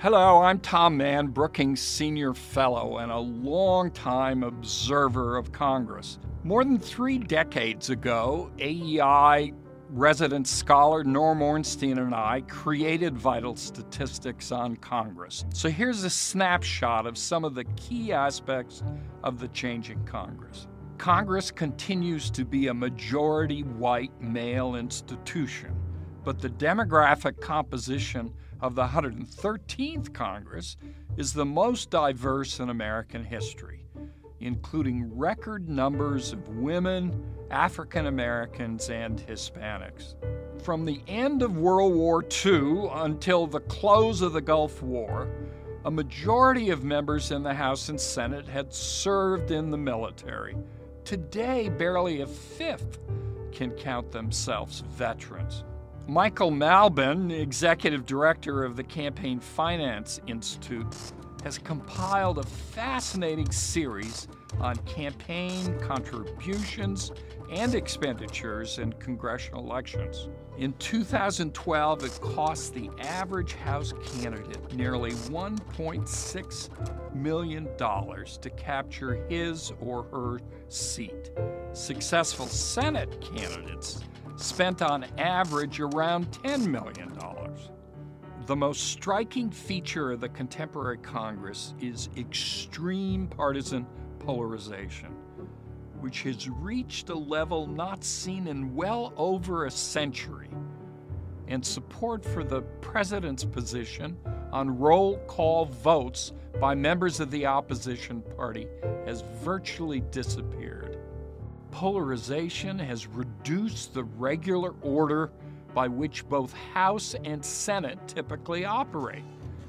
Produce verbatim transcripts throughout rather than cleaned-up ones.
Hello, I'm Tom Mann, Brookings Senior Fellow and a longtime observer of Congress. More than three decades ago, A E I resident scholar Norm Ornstein and I created Vital Statistics on Congress. So here's a snapshot of some of the key aspects of the changing Congress. Congress continues to be a majority white male institution, but the demographic composition of the one hundred thirteenth Congress is the most diverse in American history, including record numbers of women, African Americans, and Hispanics. From the end of World War Two until the close of the Gulf War, a majority of members in the House and Senate had served in the military. Today, barely a fifth can count themselves veterans. Michael Malbin, executive director of the Campaign Finance Institute, has compiled a fascinating series on campaign contributions and expenditures in congressional elections. In two thousand twelve, it cost the average House candidate nearly one point six million dollars to capture his or her seat. Successful Senate candidates spent on average around ten million dollars. The most striking feature of the contemporary Congress is extreme partisan polarization, which has reached a level not seen in well over a century, and support for the president's position on roll call votes by members of the opposition party has virtually disappeared. Polarization has reduced the regular order by which both House and Senate typically operate.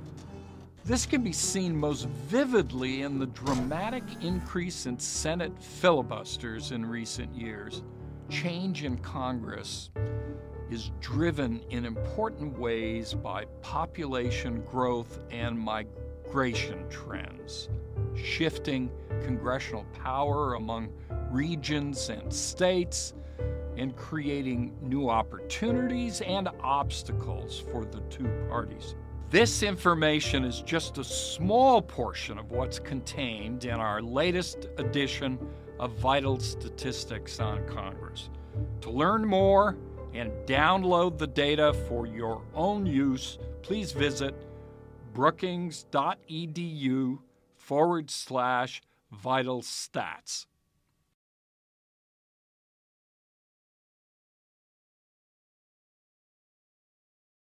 This can be seen most vividly in the dramatic increase in Senate filibusters in recent years. Change in Congress is driven in important ways by population growth and migration trends, shifting congressional power among regions and states, and creating new opportunities and obstacles for the two parties. This information is just a small portion of what's contained in our latest edition of Vital Statistics on Congress. To learn more and download the data for your own use, please visit brookings.edu forward slash vital stats.